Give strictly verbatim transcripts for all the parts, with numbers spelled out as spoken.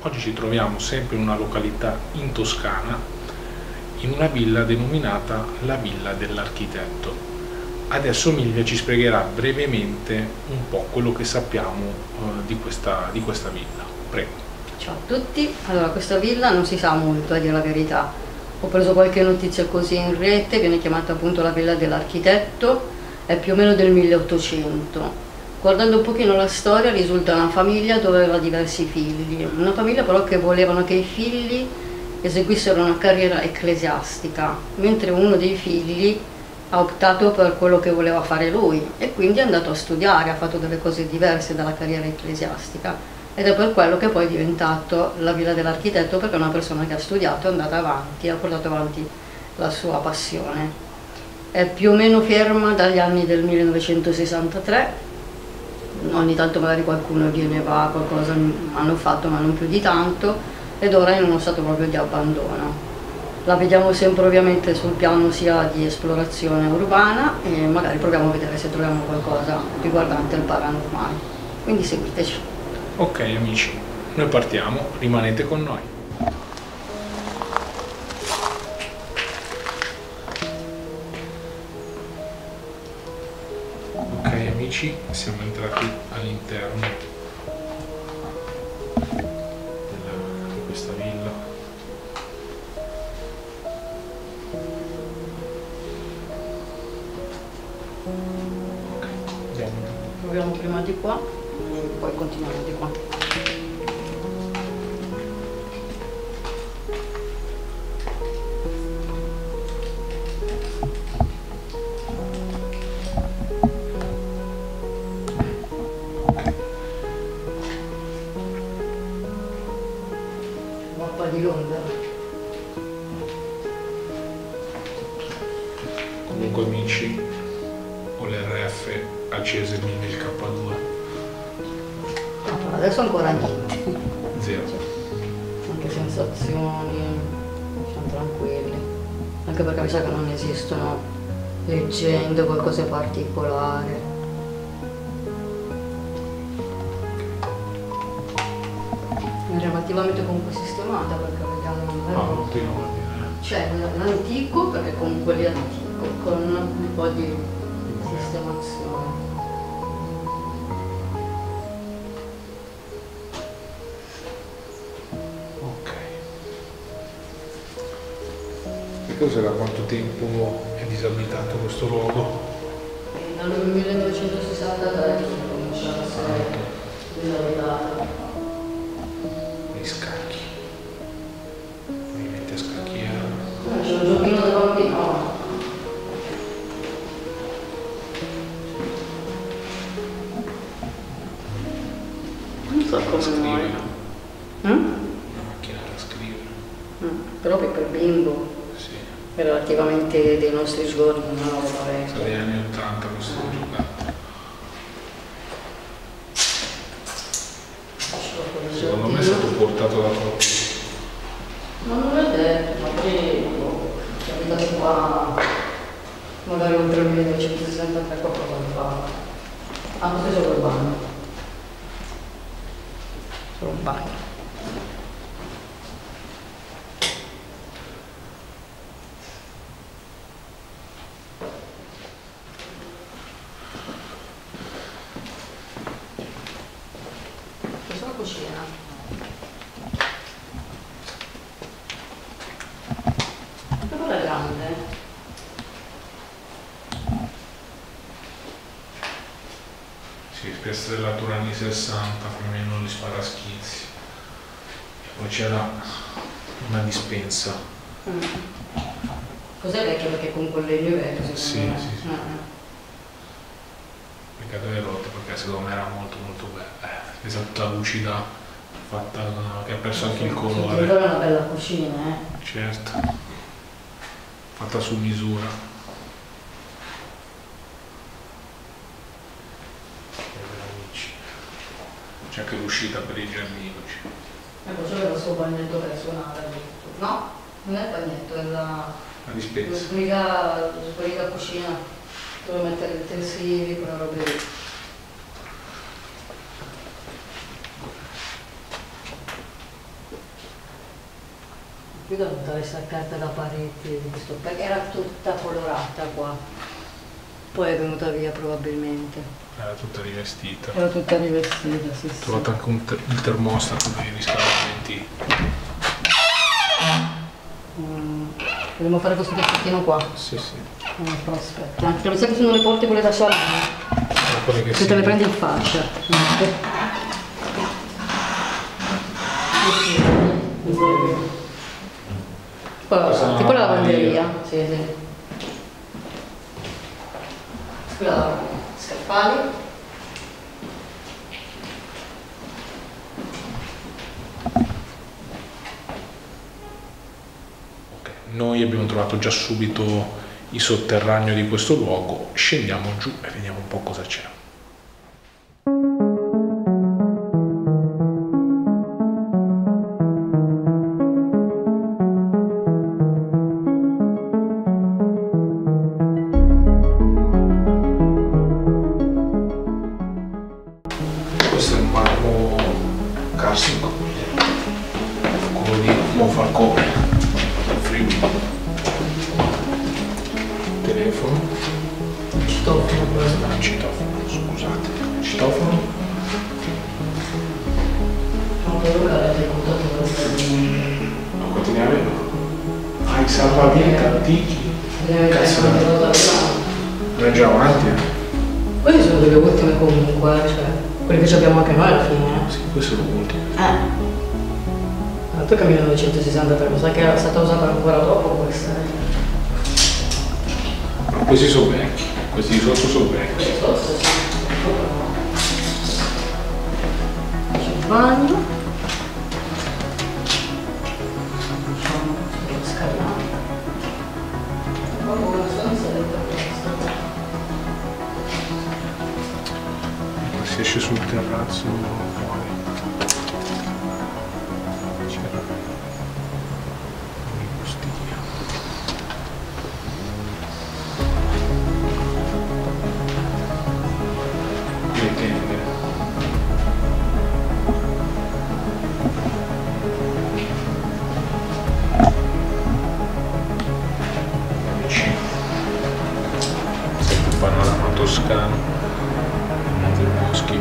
Oggi ci troviamo sempre in una località in Toscana, in una villa denominata la Villa dell'Architetto. Adesso Milvia ci spiegherà brevemente un po' quello che sappiamo uh, di, questa, di questa villa. Prego. Ciao a tutti, allora questa villa non si sa molto, a dire la verità. Ho preso qualche notizia così in rete, viene chiamata appunto la Villa dell'Architetto, è più o meno del milleottocento. Guardando un pochino la storia risulta una famiglia dove aveva diversi figli, una famiglia però che volevano che i figli eseguissero una carriera ecclesiastica, mentre uno dei figli ha optato per quello che voleva fare lui e quindi è andato a studiare, ha fatto delle cose diverse dalla carriera ecclesiastica ed è per quello che poi è diventato la Villa dell'Architetto, perché è una persona che ha studiato, è andata avanti, ha portato avanti la sua passione. È più o meno ferma dagli anni del millenovecentosessantatré, ogni tanto magari qualcuno viene e va, qualcosa hanno fatto ma non più di tanto, ed ora è in uno stato proprio di abbandono. La vediamo sempre ovviamente sul piano sia di esplorazione urbana e magari proviamo a vedere se troviamo qualcosa riguardante il paranormale, quindi seguiteci. Ok amici, noi partiamo, rimanete con noi. Ok amici, siamo entrati all'interno di questa villa. Ok, andiamo. Proviamo prima di qua e poi continuiamo di qua. Mappa di Londra. Comunque amici, ho l'R F accese il K due. Ah, adesso ancora niente. Zero. Anche sensazioni, siamo tranquilli. Anche perché mi sa che non esistono leggende o qualcosa di particolare. È relativamente comunque sistemata, perché vediamo Ah, non ti vuol dire. c'è l'antico, perché comunque lì è antico, con un po' di sistemazione. Ok. E cos'è, da quanto tempo è disabitato questo luogo? E dal millenovecentosessantatré comincia a essere disabitata. Gli scacchi. Movimenti a scacchiera. C'è un giochino da bambino. Non so come Scrivere. mai. Mm? Una macchina da scrivere. Mm. Però per bimbo, Sì. relativamente dei nostri giorni, non è una roba Sono vecchia. degli anni ottanta questo giocato. Secondo me è stato portato da qualcuno. Ma non è detto, magari è abitato qua magari oltre il millenovecentosessantatré qualcosa di fa. Ah, questo è solo il bagno. Solo un bagno. Questa è la cucina. Quella è grande. Sì, questa è della Tour anni sessanta, più o meno gli sparaschizzi. E poi c'era una dispensa. Mm. Cos'è vecchio? Perché comunque il legno è vecchio, secondo Sì, me. sì, sì. Eh, Peccato è rotto perché secondo me era molto molto bella. Eh, è tutta lucida, fatta, che ha perso anche il Sì, colore. è una bella cucina, eh. Certo, fatta su misura. C'è anche l'uscita per i giardini. Ecco, c'è il suo bagnetto per suonare. No, non è il bagnetto, è la, La dispensa. la sbriga, la sbriga cucina, dove mettere i utensili, quella roba lì. Qui devo buttare questa carta da pareti, visto, perché era tutta colorata qua. Poi è venuta via probabilmente. Era tutta rivestita. Era tutta rivestita, sì, Ho sì. trovato anche un te il termostato per i riscaldamenti. Mm. Dobbiamo fare questo pezzettino qua. Sì, sì. No, però aspetta. Anche mi sa che sono le porte quelle da salone. Quelle che Se si... te le prendi in faccia. Quella, tipo la lavanderia. Sì, sì. Quella scaffali. Okay. Noi abbiamo trovato già subito il sotterraneo di questo luogo, scendiamo giù e vediamo un po' cosa c'è. Questo è il marmo carsico, quello di Monfalcone, Friuli. Telefono, Citofono. ah, citofono, scusate, citofono, Non devo guardare il contatore. lo continui a avere? Ah, i salvavente antichi, cazzo, non è già avanti, eh? Queste sono delle ultime comunque, cioè, quelle che abbiamo anche noi alla fine. Sì, questo è l'ultimo. Eh. Tanto che millenovecentosessantatré, mi sa che è stata usata ancora dopo questa. Ma questi sono vecchi, questi di sotto sono vecchi. Questo sì. C'è il bagno. Facciamo la scalata. Ma buona stanza dentro questa. Si esce sul terrazzo fuori. C'era un postino. Le tende. Vicino. Sempre il panorama toscano. In mezzo ai boschi.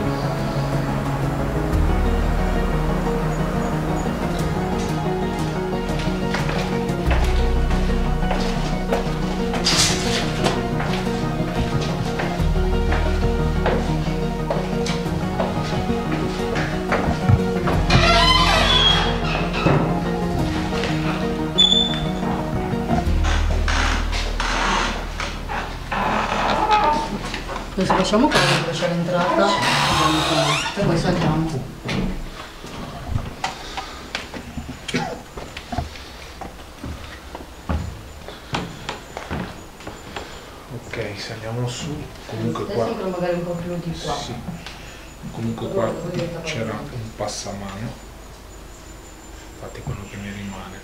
Adesso facciamo quello dove c'è l'entrata e poi saliamo. Ok, saliamo su. Comunque Adesso qua. ancora magari un po' più di qua. Sì. Comunque qua c'era un passamano. Infatti quello che mi rimane.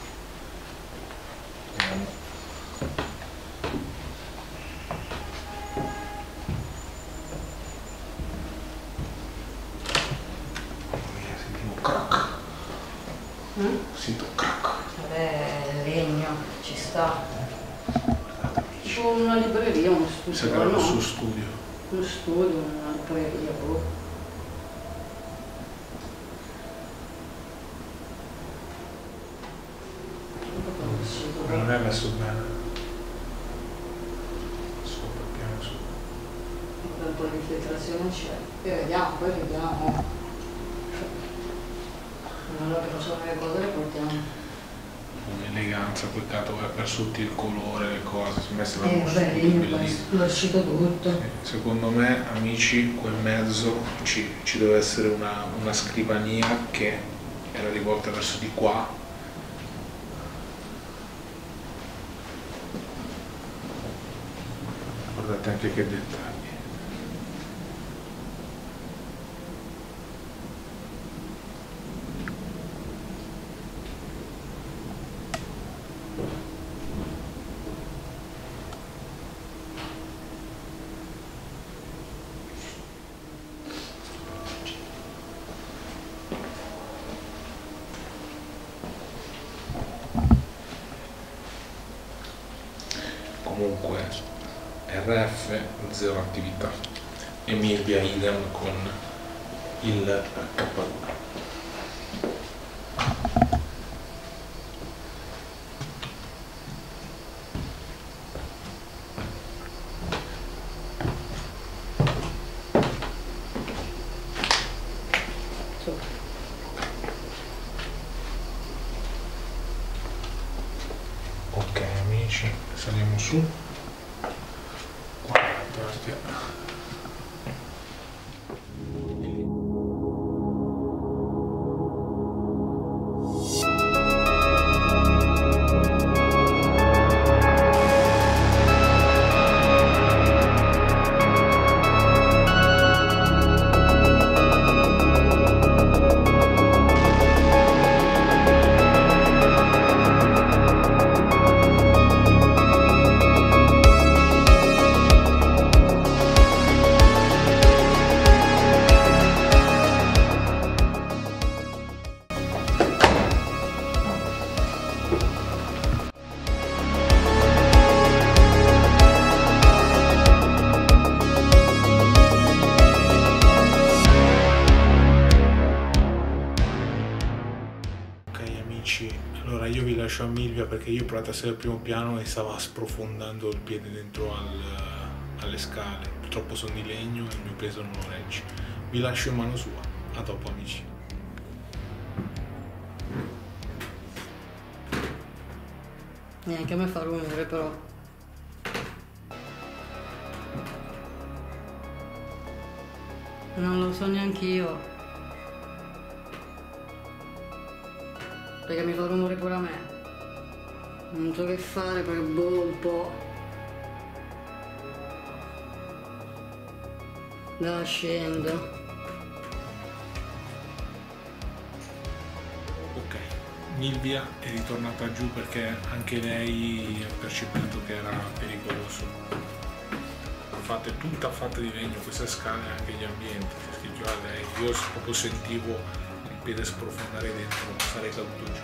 Vediamo. Crack. Mm? Sento crack. Vabbè, legno, ci sta. Guardate amici. Tipo una libreria, uno Mi sa che studio, era no? il suo studio. Uno studio, una libreria, boh. Ma non è messo bene. Sopra, piano su. Un po' di infiltrazione c'è. E vediamo, poi vediamo. Allora che facciamo le cose le portiamo. Un'eleganza, peccato che ha perso tutto il colore, le cose, si è messo da Eh, uno vabbè, studio lì bellissimo. è uscito tutto. Sì, secondo me, amici, quel mezzo ci, ci deve essere una, una scrivania che era rivolta verso di qua. Guardate anche che dettagli. R F zero attività e Milvia idem con il K due. Ok amici, saliamo su. Guarda, allora io vi lascio a Milvia perché io ho provato a essere al primo piano e stava sprofondando il piede dentro al, alle scale. Purtroppo sono di legno e il mio peso non lo regge. Vi lascio in mano sua. A dopo amici. Neanche a me fa rumore però. Non lo so neanche io. Perché mi fa rumore pure a me. Non so che fare perché boh un po'. Da scendo. Ok, Milvia è ritornata giù perché anche lei ha percepito che era pericoloso. Fate tutta fatta di legno queste scale e anche gli ambienti, si schicchiò a lei. Io proprio sentivo il piede sprofondare dentro, sarei caduto giù.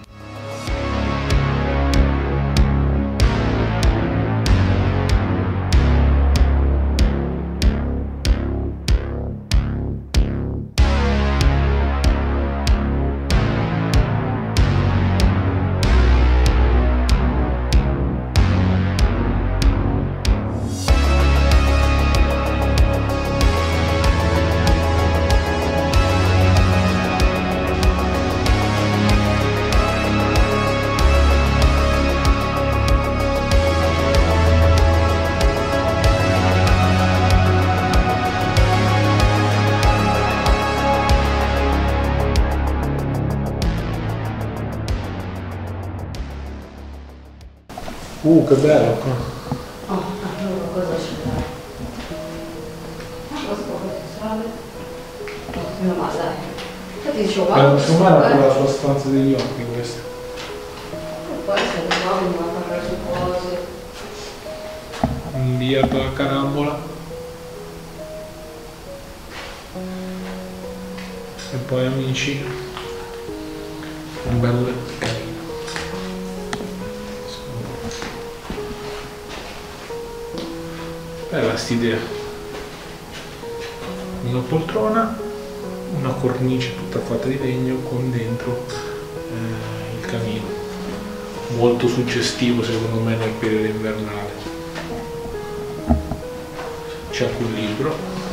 Uh, che bello qua. Oh, allora cosa c'è? Cosa si sale? Oh, meno male, dai. Infatti dicevo, ma... Secondo me era la sua stanza degli occhi questa. E poi se ne va, mi va a parlare su cose. Un biliardo a carambola. E poi amici, un bel carino. Bella st'idea. Una poltrona, una cornice tutta fatta di legno con dentro eh, il camino. Molto suggestivo secondo me nel periodo invernale. C'è anche un libro.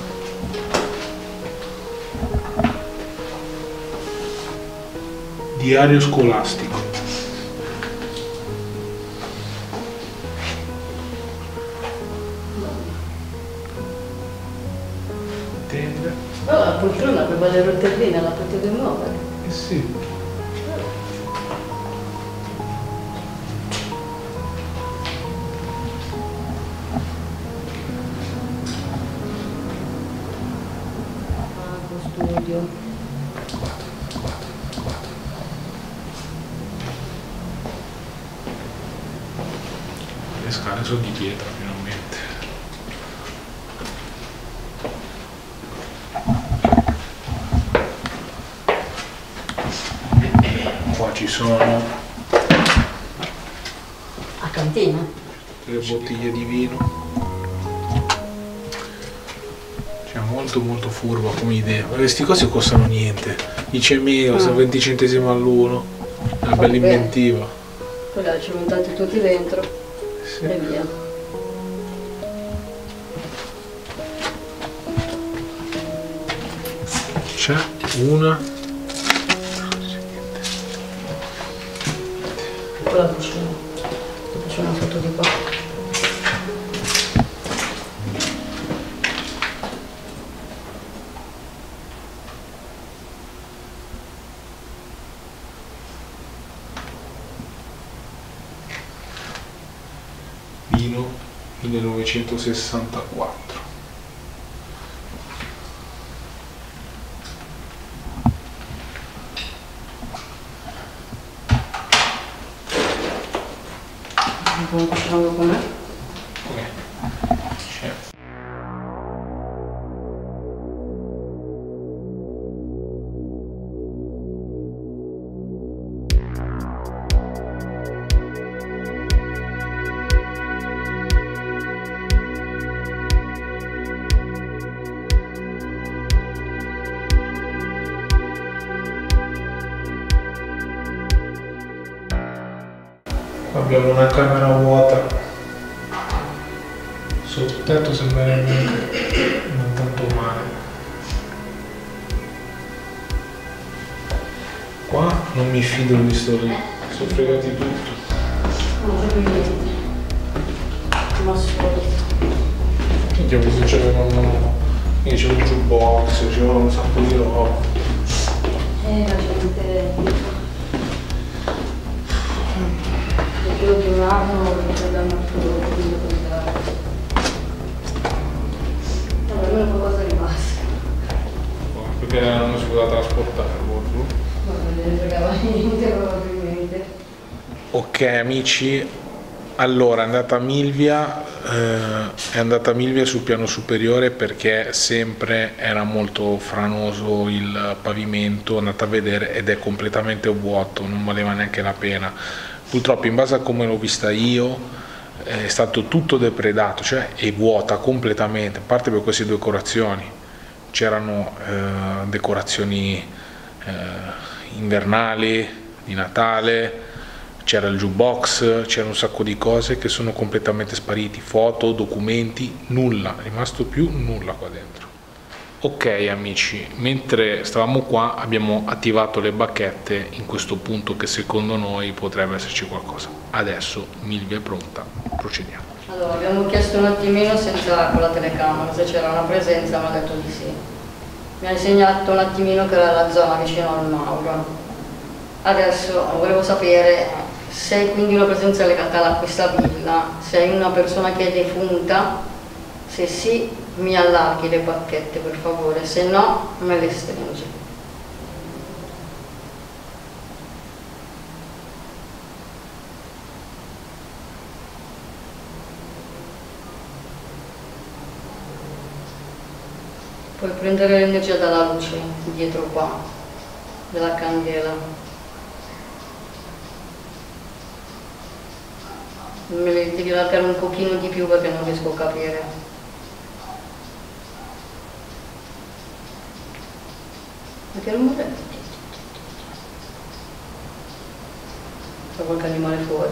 Diario scolastico. Tende. Però la poltrona per le rotelline la potete muovere. Eh sì. Ah, studio. Le scale sono di pietra finalmente. Qua ci sono A cantina? le bottiglie di vino. molto molto furba come idea. Ma questi cosi costano niente. Dice mio, Ah. sono venti centesimi all'uno. È una bella Vabbè. inventiva. Poi li ho cimentati tutti dentro Sì. e via. C'è una. Poi la cucina. Faccio una foto di qua. Vino millenovecentosessantaquattro. Come cucinando com'è? Com'è? C'è. Abbiamo una camera vuota. Sotto tetto sembrerebbe non tanto male. Qua non mi fido visto lì. Sono fregati tutto. Non c'è più niente. Ma solo. Minchia, questo c'avevano. Io c'è un jukebox, c'erano un sacco di roba. Eh, la gente. Più di un anno mi danno tutto quello che mi dà. Allora, almeno qualcosa è rimasto. Perché non si poteva trasportare il bordo. Ma non ne fregava niente probabilmente. Ok amici, allora è andata a Milvia, eh, è andata a Milvia sul piano superiore perché sempre era molto franoso il pavimento, è andata a vedere ed è completamente vuoto, non valeva neanche la pena. Purtroppo in base a come l'ho vista io è stato tutto depredato, cioè è vuota completamente, a parte per queste decorazioni. C'erano eh, decorazioni eh, invernali, di Natale, c'era il jukebox, c'era un sacco di cose che sono completamente spariti, foto, documenti, nulla, è rimasto più nulla qua dentro. Ok amici, mentre stavamo qua abbiamo attivato le bacchette in questo punto che secondo noi potrebbe esserci qualcosa. Adesso Milvia è pronta, procediamo. Allora, abbiamo chiesto un attimino senza con la telecamera se c'era una presenza, mi ha detto di sì. Mi ha insegnato un attimino che era la zona vicino al Mauro. Adesso volevo sapere se hai quindi una presenza legata a questa villa, se hai una persona che è defunta, se sì mi allarghi le bacchette per favore, se no me le stringi. Puoi prendere l'energia dalla luce dietro qua, della candela. Me le devi allargare un pochino di più perché non riesco a capire. Ma che rumore è? C'è qualche animale fuori.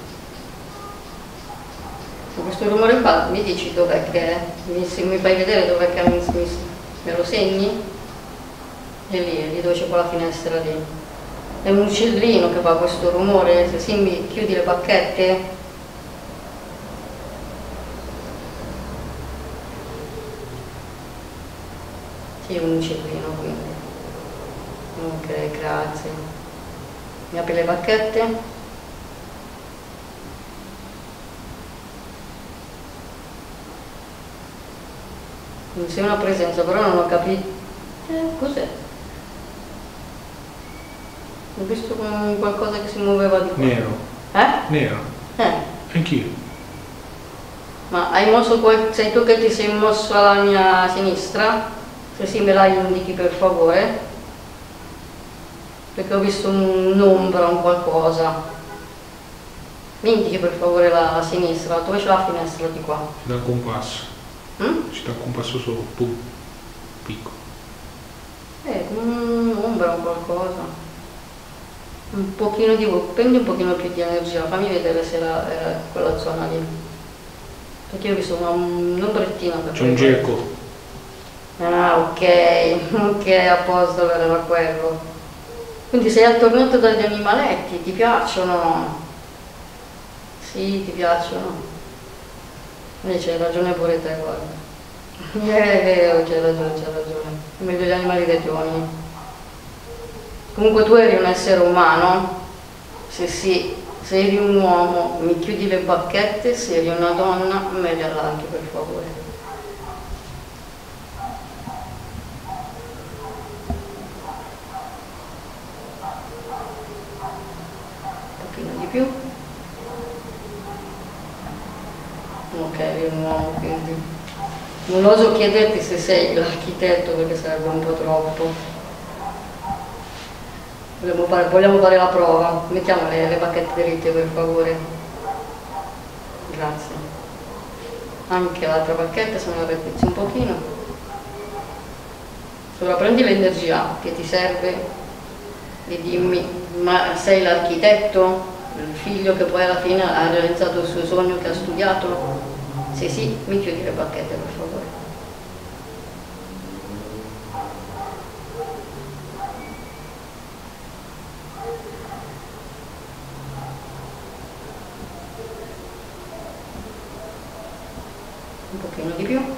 Ma questo rumore qua mi dici dov'è che è? Mi, se mi fai vedere dov'è che mi, mi, me lo segni? È lì, è lì dove c'è quella finestra lì. È un uccellino che fa questo rumore, se sì mi chiudi le bacchette. Sì, un uccellino quindi. Ok, grazie. Mi apri le bacchette? Mi sei una presenza, però non ho capito. Eh, cos'è? Ho visto qualcosa che si muoveva di qua. Nero. Eh? Nero. Eh. Anch'io. Ma hai mosso quel... sei tu che ti sei mosso alla mia sinistra? Se sì me la indichi per favore. Perché ho visto un'ombra, un qualcosa. Mi indichi per favore la, la sinistra, dove c'è la finestra di qua? Ci dà un compasso. Mm? Ci dà un compasso solo. Pum. piccolo? Eh, un'ombra o qualcosa. Un pochino di... prendi un pochino più di energia, fammi vedere se era, era quella zona lì. Perché io ho visto una, un'ombrettina. C'è un geco. Ah, ok, ok, a posto, allora era quello. Quindi sei attornato dagli animaletti, ti piacciono? Sì, ti piacciono. Invece hai ragione pure te, guarda. È vero, c'hai ragione, c'hai ragione. Meglio gli animali degli uomini. Comunque tu eri un essere umano? Se sì, se eri un uomo mi chiudi le bacchette, se eri una donna me le allarghi per favore. Più. Ok, eri un uomo, quindi non oso chiederti se sei l'architetto perché sarebbe un po' troppo. Vogliamo fare, vogliamo fare la prova? Mettiamo le, le bacchette dritte per favore. Grazie. Anche l'altra bacchetta, se me la rettizzi un pochino. Ora prendi l'energia che ti serve e dimmi, ma sei l'architetto? Il figlio che poi alla fine ha realizzato il suo sogno, che ha studiato? Se sì, mi chiudi le bacchette per favore. Un pochino di più.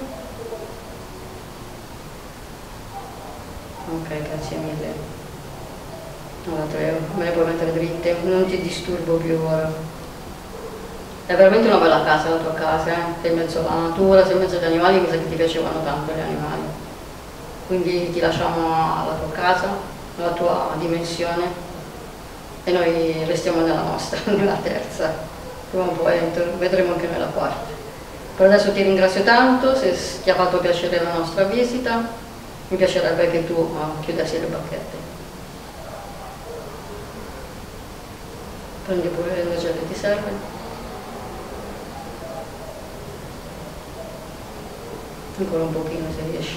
Ok, grazie mille. Allora, me le puoi mettere dritte, non ti disturbo più ora. È veramente una bella casa la tua casa, eh? Sei in mezzo alla natura, sei in mezzo agli animali, mi sa che ti piacevano tanto gli animali. Quindi ti lasciamo alla tua casa, alla tua dimensione e noi restiamo nella nostra, nella terza. Prima o poi vedremo anche noi la quarta. Per adesso ti ringrazio tanto, se ti ha fatto piacere la nostra visita, mi piacerebbe che tu uh, chiudessi le bacchette. Prendi pure l'energia che ti serve. Ancora un pochino se riesci.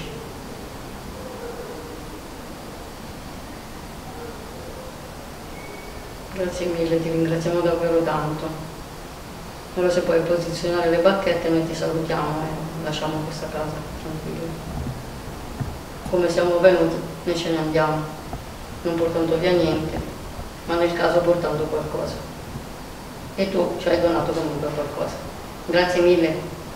Grazie mille, ti ringraziamo davvero tanto. Ora se puoi posizionare le bacchette noi ti salutiamo e lasciamo questa casa tranquilli. Come siamo venuti, noi ce ne andiamo, non portando via niente, ma nel caso portando qualcosa. E tu ci hai donato comunque qualcosa. Grazie mille.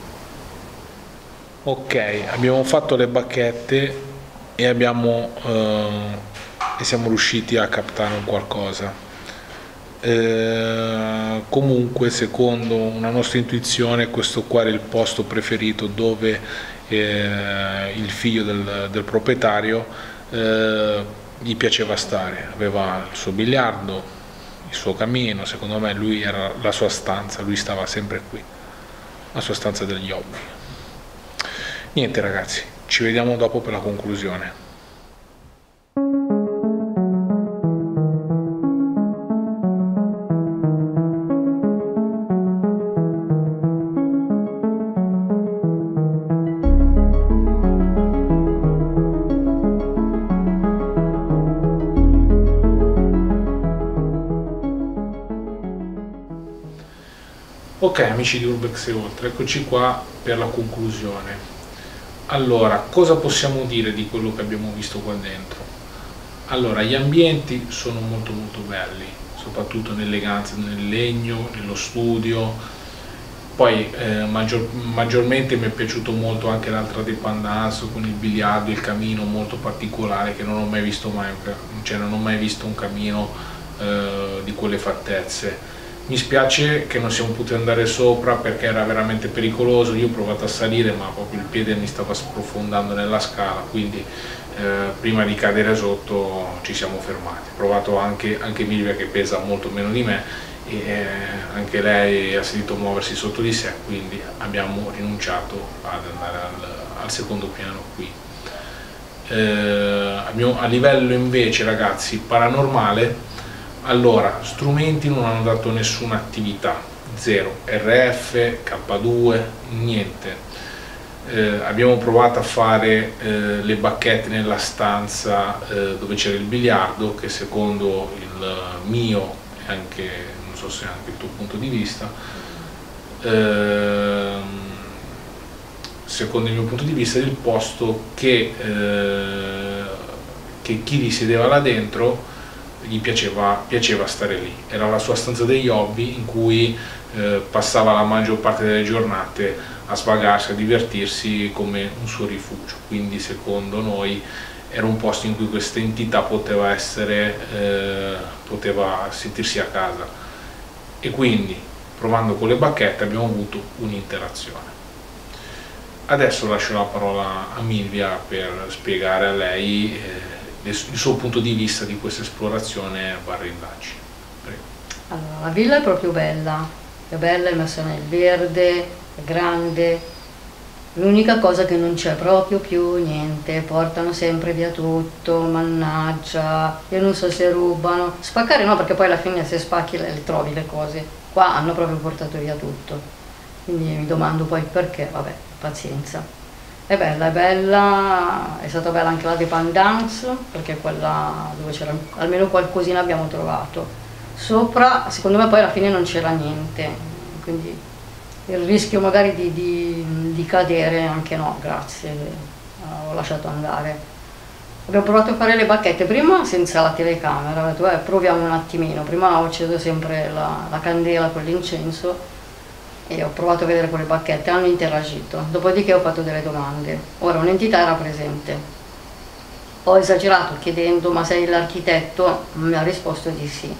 Ok, abbiamo fatto le bacchette e abbiamo eh, e siamo riusciti a captare un qualcosa. Eh, comunque, secondo una nostra intuizione, questo qua era il posto preferito dove eh, il figlio del, del proprietario eh, gli piaceva stare. Aveva il suo biliardo, il suo camino, secondo me lui era la sua stanza, lui stava sempre qui, la sua stanza degli hobby. Niente ragazzi, ci vediamo dopo per la conclusione. Ok amici di Urbex e oltre, eccoci qua per la conclusione. Allora, cosa possiamo dire di quello che abbiamo visto qua dentro? Allora, gli ambienti sono molto molto belli, soprattutto nell'eleganza, nel legno, nello studio. Poi eh, maggior, maggiormente mi è piaciuto molto anche l'altra dépendance con il biliardo, il camino molto particolare che non ho mai visto mai, cioè non ho mai visto un camino eh, di quelle fattezze. Mi spiace che non siamo potuti andare sopra perché era veramente pericoloso, io ho provato a salire ma proprio il piede mi stava sprofondando nella scala, quindi eh, prima di cadere sotto ci siamo fermati. Ho provato anche, anche Milvia che pesa molto meno di me e eh, anche lei ha sentito muoversi sotto di sé, quindi abbiamo rinunciato ad andare al, al secondo piano qui. Eh, abbiamo, a livello invece ragazzi paranormale, allora, strumenti non hanno dato nessuna attività, zero, R F, K due, niente. Eh, abbiamo provato a fare eh, le bacchette nella stanza eh, dove c'era il biliardo, che secondo il mio e anche, non so se anche il tuo punto di vista, ehm, secondo il mio punto di vista, è il posto che, eh, che chi vi sedeva là dentro gli piaceva, piaceva stare lì. Era la sua stanza degli hobby in cui eh, passava la maggior parte delle giornate a svagarsi, a divertirsi, come un suo rifugio. Quindi secondo noi era un posto in cui questa entità poteva essere, eh, poteva sentirsi a casa, e quindi provando con le bacchette abbiamo avuto un'interazione. Adesso lascio la parola a Milvia per spiegare a lei eh, il suo punto di vista di questa esplorazione barra indagine. Prego. Allora, la villa è proprio bella, è bella, è messa nel verde, è grande. L'unica cosa che non c'è proprio più niente, portano sempre via tutto, mannaggia, io non so se rubano, spaccare no, perché poi alla fine se spacchi le, le trovi le cose, qua hanno proprio portato via tutto, quindi mi domando poi perché, vabbè, pazienza. È bella, è bella, è stata bella anche la dépendance, perché quella dove c'era almeno qualcosina abbiamo trovato. Sopra, secondo me poi alla fine non c'era niente, quindi il rischio magari di, di, di cadere, anche no, grazie, ho lasciato andare. Abbiamo provato a fare le bacchette, prima senza la telecamera, ho detto eh, proviamo un attimino, prima ho acceso sempre la, la candela con l'incenso e ho provato a vedere con le bacchette, hanno interagito, dopodiché ho fatto delle domande. Ora un'entità era presente, ho esagerato chiedendo ma sei l'architetto, mi ha risposto di sì.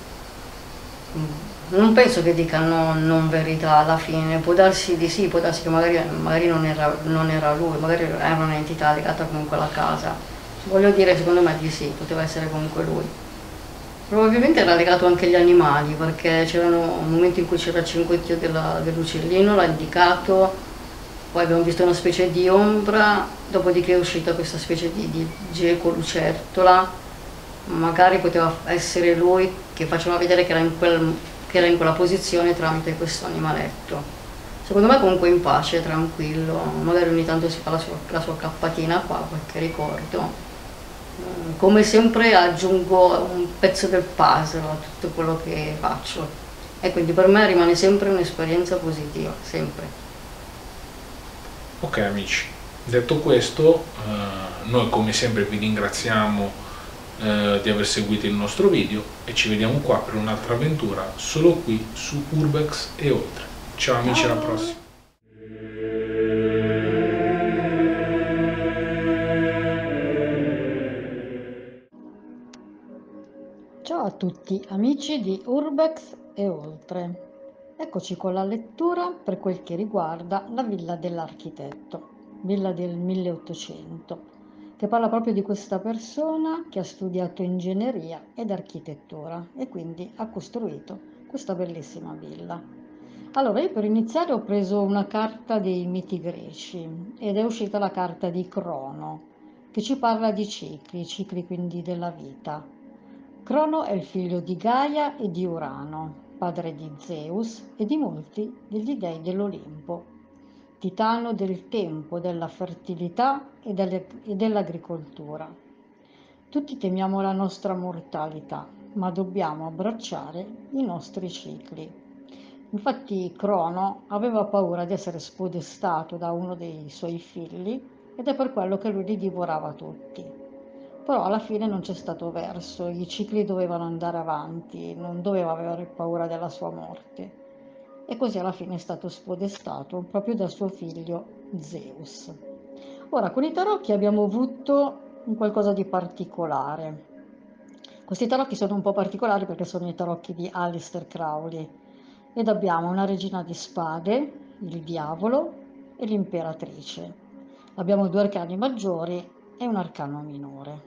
Non penso che dicano non verità alla fine, può darsi di sì, può darsi che magari, magari non, era, non era lui, magari era un'entità legata comunque alla casa. Voglio dire, secondo me di sì, poteva essere comunque lui. Probabilmente era legato anche agli animali, perché c'erano un momento in cui c'era il cinguettio dell'uccellino, l'ha indicato, poi abbiamo visto una specie di ombra, dopodiché è uscita questa specie di, di geco lucertola, magari poteva essere lui che faceva vedere che era in quel... che era in quella posizione tramite questo animaletto. Secondo me comunque in pace, tranquillo, magari ogni tanto si fa la sua, la sua cappatina qua, qualche ricordo. Come sempre aggiungo un pezzo del puzzle a tutto quello che faccio e quindi per me rimane sempre un'esperienza positiva, sempre. Ok amici, detto questo, eh, noi come sempre vi ringraziamo di aver seguito il nostro video e ci vediamo qua per un'altra avventura solo qui su Urbex e oltre. Ciao amici, alla prossima. Ciao a tutti amici di Urbex e oltre. Eccoci con la lettura per quel che riguarda la Villa dell'Architetto, villa del milleottocento, che parla proprio di questa persona che ha studiato ingegneria ed architettura e quindi ha costruito questa bellissima villa. Allora, io per iniziare ho preso una carta dei miti greci ed è uscita la carta di Crono, che ci parla di cicli, cicli quindi della vita. Crono è il figlio di Gaia e di Urano, padre di Zeus e di molti degli dei dell'Olimpo, titano del tempo, della fertilità e dell'agricoltura. Tutti temiamo la nostra mortalità, ma dobbiamo abbracciare i nostri cicli. Infatti Crono aveva paura di essere spodestato da uno dei suoi figli ed è per quello che lui li divorava tutti. Però alla fine non c'è stato verso, i cicli dovevano andare avanti, non doveva avere paura della sua morte. E così alla fine è stato spodestato proprio da suo figlio Zeus. Ora, con i tarocchi abbiamo avuto un qualcosa di particolare. Questi tarocchi sono un po' particolari perché sono i tarocchi di Aleister Crowley ed abbiamo una regina di spade, il diavolo e l'imperatrice. Abbiamo due arcani maggiori e un arcano minore.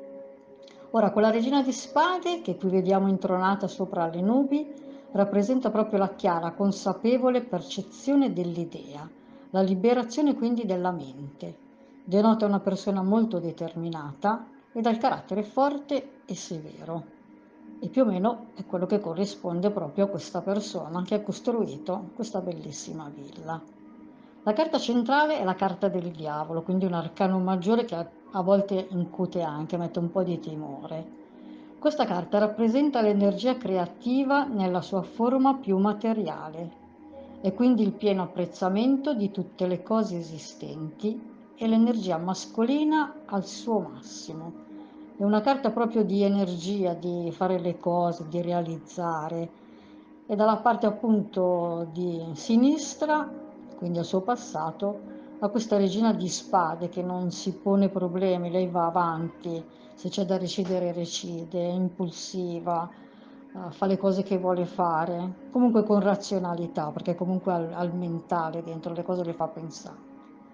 Ora, quella regina di spade che qui vediamo intronata sopra le nubi rappresenta proprio la chiara, consapevole percezione dell'idea, la liberazione quindi della mente. Denota una persona molto determinata e dal carattere forte e severo. E più o meno è quello che corrisponde proprio a questa persona che ha costruito questa bellissima villa. La carta centrale è la carta del diavolo, quindi un arcano maggiore che a, a volte incute anche, mette un po' di timore. Questa carta rappresenta l'energia creativa nella sua forma più materiale e quindi il pieno apprezzamento di tutte le cose esistenti e l'energia mascolina al suo massimo. È una carta proprio di energia, di fare le cose, di realizzare. E dalla parte appunto di sinistra, quindi al suo passato, a questa regina di spade che non si pone problemi, lei va avanti, se c'è da recidere recide, è impulsiva, eh, fa le cose che vuole fare, comunque con razionalità, perché comunque al, al mentale dentro le cose le fa pensare.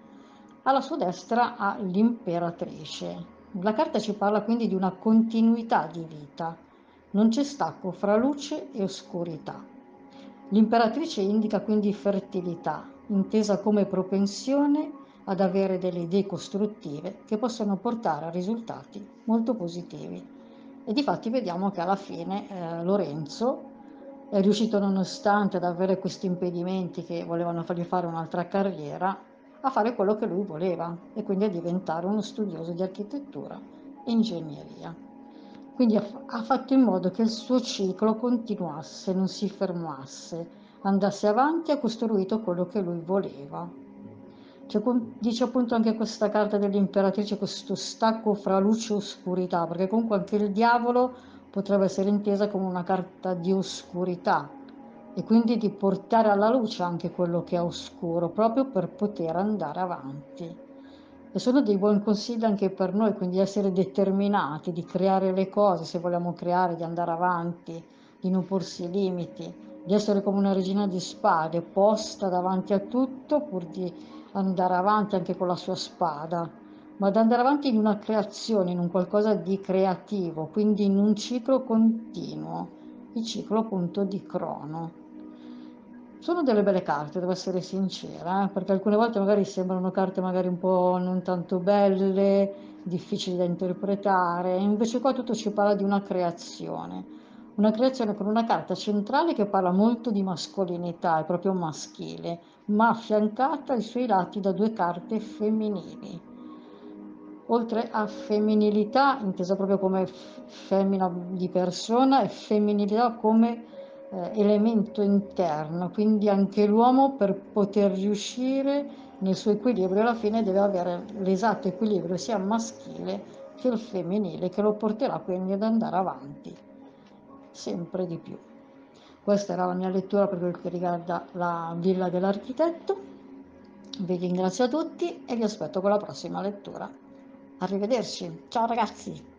Alla sua destra ha l'imperatrice. La carta ci parla quindi di una continuità di vita, non c'è stacco fra luce e oscurità. L'imperatrice indica quindi fertilità, intesa come propensione ad avere delle idee costruttive che possono portare a risultati molto positivi. E difatti vediamo che alla fine eh, Lorenzo è riuscito, nonostante ad avere questi impedimenti che volevano fargli fare un'altra carriera, a fare quello che lui voleva e quindi a diventare uno studioso di architettura e ingegneria. Quindi ha, ha fatto in modo che il suo ciclo continuasse, non si fermasse, andasse avanti e ha costruito quello che lui voleva. Cioè, dice appunto anche questa carta dell'imperatrice questo stacco fra luce e oscurità, perché comunque anche il diavolo potrebbe essere intesa come una carta di oscurità e quindi di portare alla luce anche quello che è oscuro, proprio per poter andare avanti. E sono dei buoni consigli anche per noi, quindi essere determinati, di creare le cose se vogliamo creare, di andare avanti, di non porsi limiti, di essere come una regina di spade, posta davanti a tutto pur di andare avanti anche con la sua spada, ma ad andare avanti in una creazione, in un qualcosa di creativo, quindi in un ciclo continuo, il ciclo appunto di Crono. Sono delle belle carte, devo essere sincera, eh, perché alcune volte magari sembrano carte magari un po' non tanto belle, difficili da interpretare, invece qua tutto ci parla di una creazione, una creazione con una carta centrale che parla molto di mascolinità, è proprio maschile, ma affiancata ai suoi lati da due carte femminili. Oltre a femminilità, intesa proprio come femmina di persona, e femminilità come eh, elemento interno, quindi anche l'uomo per poter riuscire nel suo equilibrio alla fine deve avere l'esatto equilibrio sia maschile che il femminile, che lo porterà quindi ad andare avanti sempre di più. Questa era la mia lettura per quel che riguarda la Villa dell'Architetto. Vi ringrazio a tutti e vi aspetto con la prossima lettura. Arrivederci, ciao ragazzi!